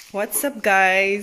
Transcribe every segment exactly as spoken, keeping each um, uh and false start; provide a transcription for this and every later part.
WhatsApp guys,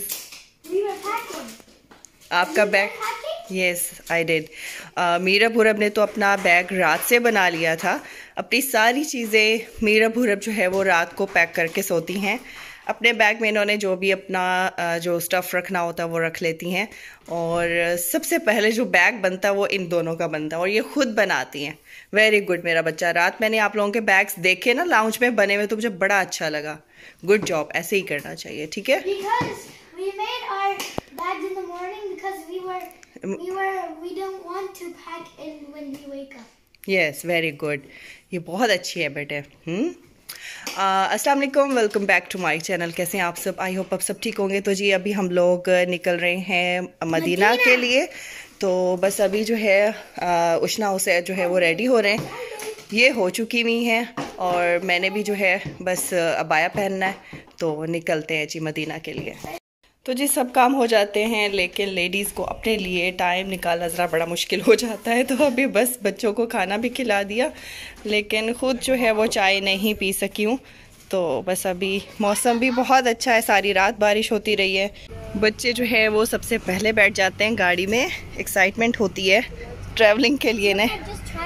आपका बैग? Yes I did. Meera Purab ने तो अपना बैग रात से बना लिया था। अपनी सारी चीज़ें मीरा पूरब जो है वो रात को पैक करके सोती हैं। अपने बैग में इन्होंने जो भी अपना uh, जो स्टफ़ रखना होता है वो रख लेती हैं। और सबसे पहले जो बैग बनता है वो इन दोनों का बनता है और ये खुद बनाती हैं। वेरी गुड मेरा बच्चा। रात मैंने आप लोगों के बैग्स देखे ना लाउंज में बने हुए, तो मुझे बड़ा अच्छा लगा। गुड जॉब, ऐसे ही करना चाहिए, ठीक है। We made our bags in the morning because we were we were we don't want to pack in when we wake up. Yes, very good. ये बहुत अच्छी है बेटे। हम्म अस्सलाम वालेकुम, welcome back to my channel. कैसे हैं आप सब? आई होप आप सब ठीक होंगे। तो जी अभी हम लोग निकल रहे हैं मदीना, मदीना के लिए। तो बस अभी जो है उष्णा उसे जो है वो रेडी हो रहे हैं। ये हो चुकी हुई हैं और मैंने भी जो है बस अबाया पहनना है। तो निकलते हैं जी मदीना के लिए। तो जी सब काम हो जाते हैं, लेकिन लेडीज़ को अपने लिए टाइम निकालना ज़रा बड़ा मुश्किल हो जाता है। तो अभी बस बच्चों को खाना भी खिला दिया, लेकिन ख़ुद जो है वो चाय नहीं पी सकी हूँ। तो बस अभी मौसम भी बहुत अच्छा है, सारी रात बारिश होती रही है। बच्चे जो है वो सबसे पहले बैठ जाते हैं गाड़ी में। एक्साइटमेंट होती है ट्रैवलिंग के लिए ना।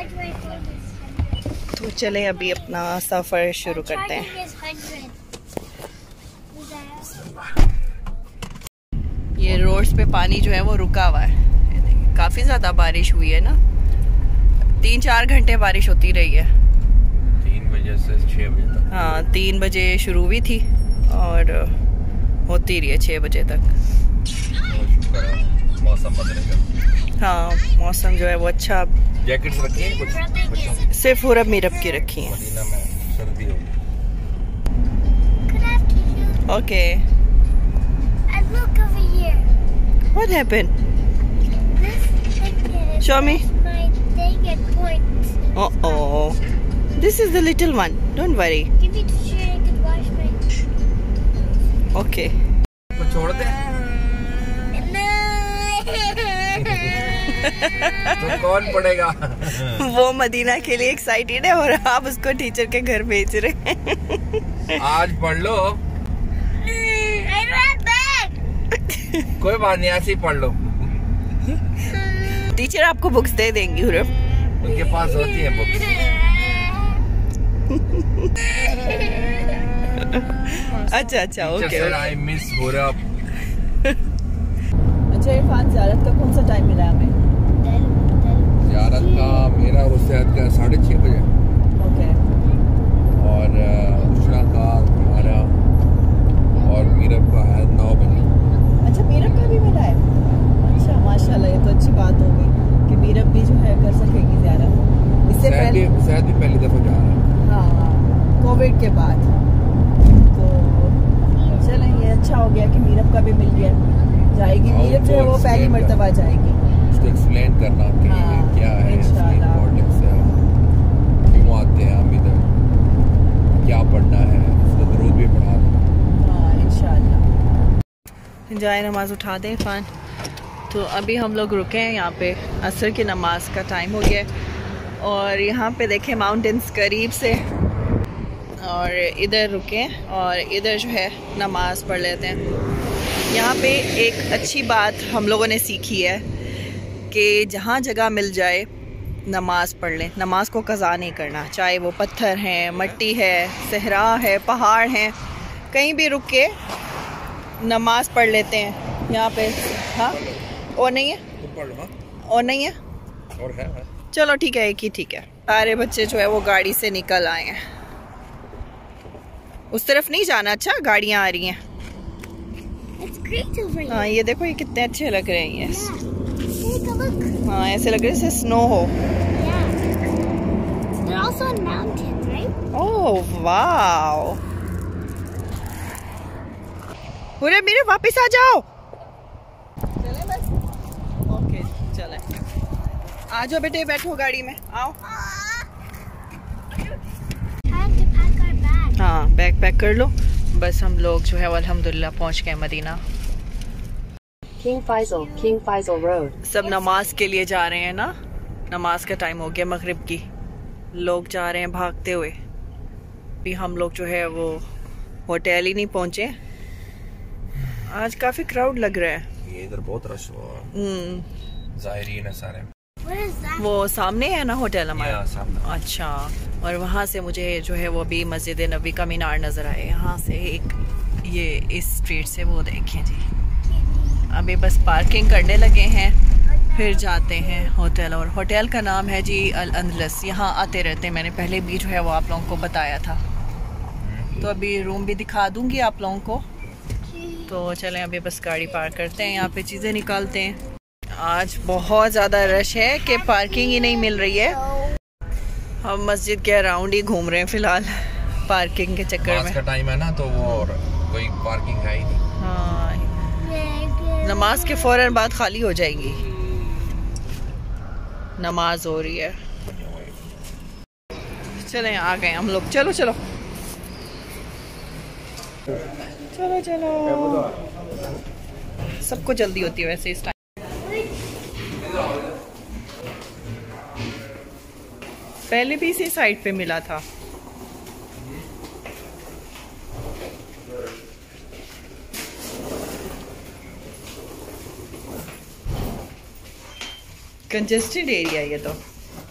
तो चलें अभी अपना सफ़र शुरू करते हैं। ये रोड्स पे पानी जो है वो रुका हुआ है। काफ़ी ज़्यादा बारिश हुई है ना, तीन चार घंटे बारिश होती रही है। तीन बजे से छः बजे तक। हाँ, तीन बजे शुरू हुई थी और होती रही है छः बजे तक। मौसम बदलेगा। हाँ, मौसम जो है वो अच्छा। जैकेट्स रखी हैं कुछ? सिर्फ पूरब मीरब की रखी हैं। मदीना में सर्दी होगी। Okay. Look over here. What happened? This thing is Show me. my thing and points. Uh oh. This is the little one. Don't worry. Give me the shirt, I could wash my. Okay. वो छोड़ दे। तो कौन पड़ेगा? वो Medina के लिए excited है और आप उसको टीचर के घर भेज रहे हैं। आज पढ़ लो। कोई बात नहीं, ऐसे ही पढ़ लो। टीचर आपको बुक्स दे देंगी। उनके पास होती है बुक्स। अच्छा अच्छा ओके। आई मिस पूरब। अच्छा इरफान, ज़ियारत का कौन सा टाइम मिला हमें? ज़ियारत का मेरा और उसैद का साढ़े छः बजे। ओके। और उष्णा का तुम्हारा और मीरब का है नौ बजे। अच्छा, मीरब का भी मिला है। अच्छा माशाल्लाह, ये तो अच्छी बात हो गई कि मीरब भी जो है कर सकेगी ज़ियारत। इससे पहले शायद भी पहली दफ़ा जा रहा है। हाँ, कोविड के बाद। तो चलें, ये अच्छा हो गया कि मीरब का भी मिल गया। जाएगी मीरब जो है वो पहली मर्तबा जाएगी। उसको एक्सप्लेन करना कि हाँ, ये क्या है, इंशाल्लाह। इम्पोर्टेंस है, क्यों आते हैं हम इधर, क्या पढ़ना है, उसको दरूद भी पढ़ा देना। हाँ इंशाल्लाह। जाए नमाज उठा दें फ़ान। तो अभी हम लोग रुके हैं यहाँ पे, असर की नमाज का टाइम हो गया है। और यहाँ पे देखें माउंटेन्स करीब से, और इधर रुके और इधर जो है नमाज पढ़ लेते हैं। यहाँ पे एक अच्छी बात हम लोगों ने सीखी है कि जहाँ जगह मिल जाए नमाज पढ़ लें। नमाज को कज़ा नहीं करना, चाहे वो पत्थर हैं, मट्टी है, सहरा है, पहाड़ हैं, कहीं भी रुक के नमाज पढ़ लेते हैं यहाँ पे। हाँ, और नहीं है? और नहीं है? और है, है। चलो ठीक है, एक ही ठीक है। सारे बच्चे जो है वो गाड़ी से निकल आए हैं। उस तरफ नहीं जाना। अच्छा, गाड़ियाँ आ रही हैं। हाँ ये देखो, ये कितने अच्छे लग रहे हैं। ये हाँ ऐसे लग रहे हैं जैसे स्नो हो। Oh wow. पूरे मेरे वापस आ जाओ। चले बस। ओके चले, आ जाओ बेटे, बैठो गाड़ी में, आओ। हाँ बैग पैक कर लो। बस हम लोग जो है अल्हम्दुलिल्लाह पहुंच गए Madina. King Faisal, king Faisal road. सब नमाज के लिए जा रहे हैं ना, नमाज का टाइम हो गया मगरिब की। लोग जा रहे हैं भागते हुए। भी हम लोग जो है वो होटल ही नहीं पहुंचे, आज काफी क्राउड लग रहा है। ये इधर बहुत रश हुआ। हम्म, ज़ाहिरीन है सारे। वो सामने है ना होटल हमारा। सामने। अच्छा, और वहाँ से मुझे जो है वो भी मस्जिद नबी का मीनार नजर आए यहाँ से। एक ये इस स्ट्रीट से वो देखें जी। अभी बस पार्किंग करने लगे हैं, फिर जाते हैं होटल। और होटल का नाम है जी अल अंदलस। यहाँ आते रहते हैं, मैंने पहले भी जो है वो आप लोगों को बताया था। तो अभी रूम भी दिखा दूंगी आप लोगों को। तो चलें अभी बस गाड़ी पार्क करते हैं, यहाँ पे चीज़ें निकालते हैं। आज बहुत ज़्यादा रश है कि पार्किंग ही नहीं मिल रही है। हम मस्जिद के अराउंड ही घूम रहे हैं फ़िलहाल पार्किंग के चक्कर में। का टाइम है ना, तो वो और कोई पार्किंग है ही नहीं। हाँ, नमाज के फौरन बाद खाली हो जाएंगी। नमाज हो रही है। चलें आ गए हम लोग। चलो चलो चलो चलो, सबको जल्दी होती है वैसे इस टाइम। पहले भी इसी साइड पे मिला था। कंजेस्टेड एरिया ये तो।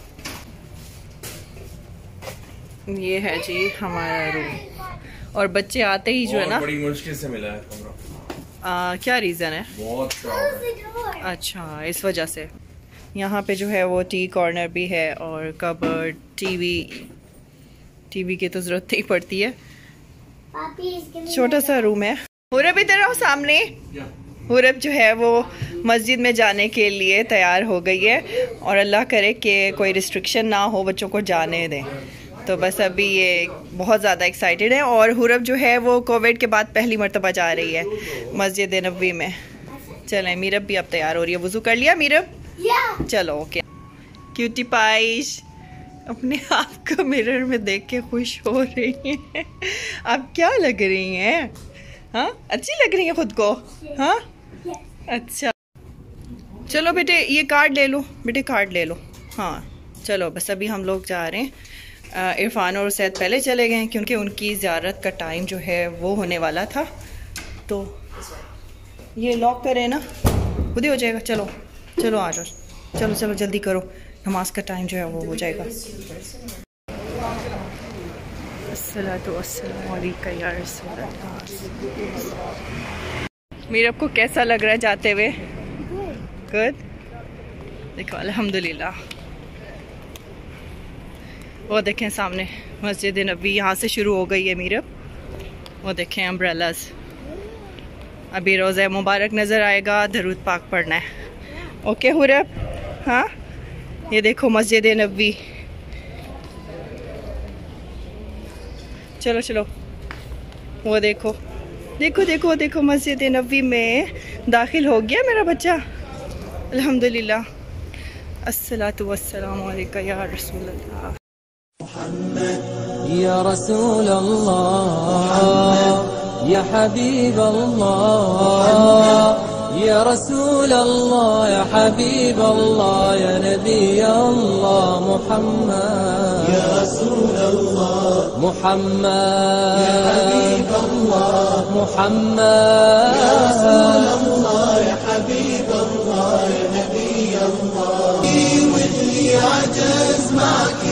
ये है जी हमारा रूम। और बच्चे आते ही जो है ना, बड़ी मुश्किल से मिला है कमरा। आ, क्या रीज़न है? बहुत क्राउड है। अच्छा, इस वजह से। यहाँ पे जो है वो टी कॉर्नर भी है और कबर्ड, टीवी। टीवी की तो ज़रूरत ही पड़ती है। छोटा सा रूम है। हुरब इधर आओ सामने। हुरब जो है वो मस्जिद में जाने के लिए तैयार हो गई है और अल्लाह करे कि कोई रिस्ट्रिक्शन ना हो, बच्चों को जाने दें। तो बस अभी ये बहुत ज़्यादा एक्साइटेड है। और हुरब जो है वो कोविड के बाद पहली मरतबा जा रही है मस्जिद नबवी में। चलें, मीरब भी अब तैयार हो रही है। वज़ू कर लिया मीरब? Yeah. चलो ओके। क्यूटी पाइश अपने आप को मिरर में देख के खुश हो रही है। आप क्या लग रही हैं? हाँ, अच्छी लग रही है खुद को। हाँ अच्छा, चलो बेटे ये कार्ड ले लो, बेटे कार्ड ले लो। हाँ चलो, बस अभी हम लोग जा रहे हैं। इरफान और सैद पहले चले गए क्योंकि उनकी ज़ियारत का टाइम जो है वो होने वाला था। तो ये लॉक करें ना, खुद ही हो जाएगा। चलो चलो आ जाओ, चलो चलो जल्दी करो, नमाज का टाइम जो है वो हो जाएगा। अस्सलातु वस्सलामु अलैका या रसूल अल्लाह। मीरब को कैसा लग रहा है जाते हुए? गुड। देखो अल्हम्दुलिल्लाह। वो देखें सामने मस्जिद नबी, यहाँ से शुरू हो गई है मीरब। वो देखें अम्ब्रेलास। अभी रोज़ा मुबारक नज़र आएगा, दरूद पाक पढ़ना है। ओके हुरब? हाँ, ये देखो मस्जिद नबी। चलो चलो, वो देखो देखो देखो देखो मस्जिद नबी में दाखिल हो गया मेरा बच्चा। अल्हम्दुलिल्लाह। अस्सलातु वस्सलामु अलैका या रसूल अल्लाह। या रसूल अल्लाह या हबीब अल्लाह या रसूल अल्लाह या हबीब अल्लाह या नबी अल्लाह मुहम्मद या रसूल अल्लाह मुहम्मद या हबीब अल्लाह मुहम्मद या रसूल अल्लाह या हबीब अल्लाह या नबी अल्लाह واللي عجز معك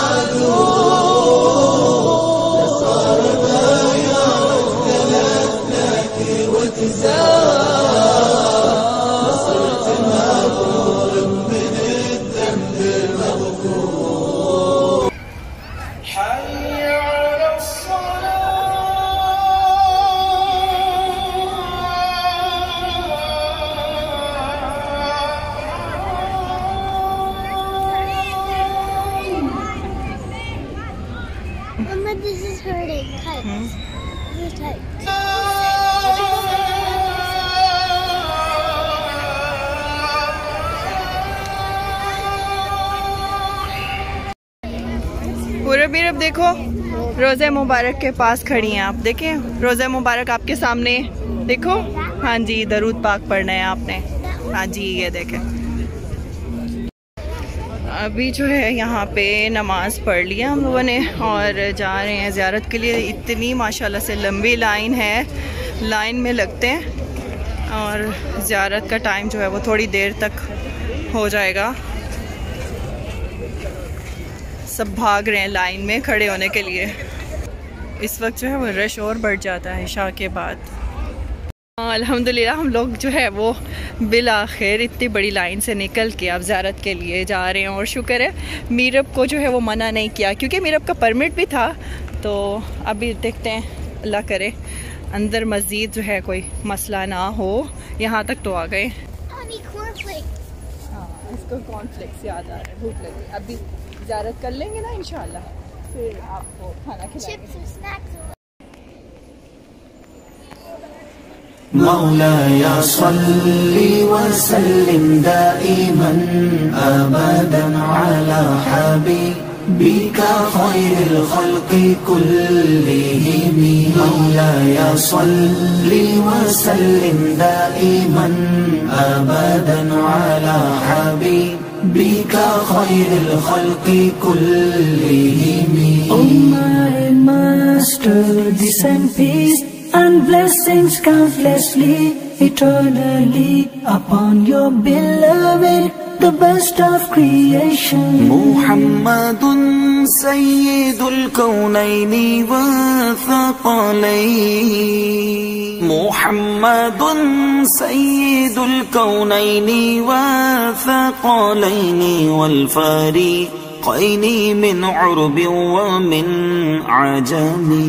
معذور صار بايع ثلاث لك وتزار صرت مغفور من الذنب المغفور حي على Mama, this is hurting. Cut. Hmm? This is tight. पूरे मीरब देखो, रोज़ा मुबारक के पास खड़ी हैं आप। देखें रोज़ा मुबारक आपके सामने, देखो। हाँ जी, दरूद पाक पढ़ना है आपने। हाँ जी, ये देखें। अभी जो है यहाँ पे नमाज पढ़ लिया हम लोगों ने और जा रहे हैं ज़ियारत के लिए। इतनी माशाल्लाह से लंबी लाइन है, लाइन में लगते हैं और ज़ियारत का टाइम जो है वो थोड़ी देर तक हो जाएगा। सब भाग रहे हैं लाइन में खड़े होने के लिए। इस वक्त जो है वो रश और बढ़ जाता है इशा के बाद। अल्हम्दुलिल्लाह हम लोग जो है वो बिल आखिर इतनी बड़ी लाइन से निकल के अब ज़ियारत के लिए जा रहे हैं। और शुक्र है मीरब को जो है वो मना नहीं किया, क्योंकि मीरब का परमिट भी था। तो अभी देखते हैं, अल्लाह करे अंदर मज़ीद जो है कोई मसला ना हो। यहाँ तक तो आ गए। हाँ, इसको कॉर्नफ्लेक्स याद आ रहा है, भूख लगी। अभी ज़ियारत कर लेंगे ना इंशाल्लाह, फिर आपको खाना खिलाएंगे। मौलाया सल्ली वसल्लिम दाइमन अबदन अला हबीबिका खैरिल खल्क़ि कुल्लिहिम। मौलाया सल्ली वसल्लिम दाइमन अबदन अला हबीबिका खैरिल खल्क़ि कुल्लिहिम। O my master, descend peace and blessings countlessly, eternally upon your beloved, the best of creation. Muhammadun Sayyidul Kawnayni wa Thaqalayn. Muhammadun Sayyidul Kawnayni wa Thaqalayn wal fariqayni min urbin wa min ajami.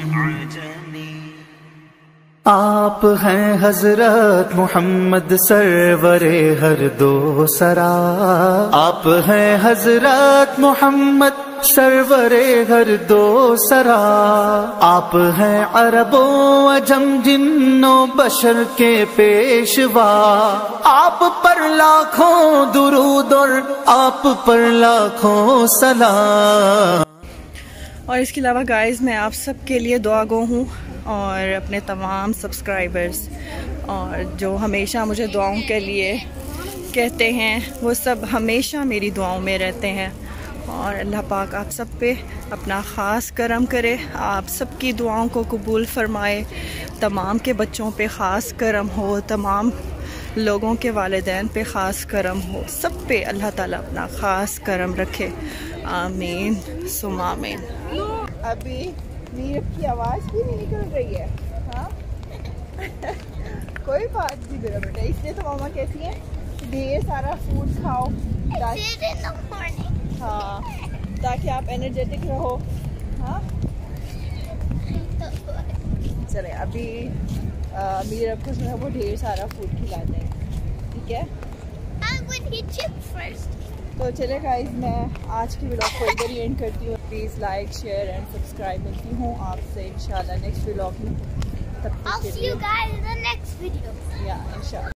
आप हैं हजरत मोहम्मद सरवरे हर दो सरा। आप हैं हजरत मोहम्मद सरवरे हर दो सरा। आप हैं अरबो अजम जिन्नो बशर के पेशवा। आप पर लाखों दुरूद और आप पर लाखों सलाम। और इसके अलावा गाइस मैं आप सब के लिए दुआ गो हूँ, और अपने तमाम सब्सक्राइबर्स और जो हमेशा मुझे दुआओं के लिए कहते हैं, वो सब हमेशा मेरी दुआओं में रहते हैं। और अल्लाह पाक आप सब पे अपना ख़ास करम करे, आप सब की दुआओं को कबूल फरमाए। तमाम के बच्चों पे ख़ास करम हो, तमाम लोगों के वालिदैन पे ख़ास करम हो, सब पे अल्लाह ताला अपना ख़ास करम रखे। आमीन सुम आमीन। अभी मीरब की आवाज़ भी नहीं निकल रही है। हाँ कोई बात नहीं मेरा बेटा, इसलिए तो मामा कहती हैं ढेर सारा फूड खाओ ताकि, हाँ, ताकि आप एनर्जेटिक रहो। हाँ चले अभी मीरब को जो है वो ढेर सारा फूड खिलाते हैं, ठीक है। तो चले गाइस, मैं आज की व्लॉग को इधर ही एंड करती हूँ। Please like share and subscribe. मिलती हूँ आपसे इंशाल्लाह नेक्स्ट व्लॉग में। तब तक के लिए, I'll see you guys in the next video. या इंशाल्लाह।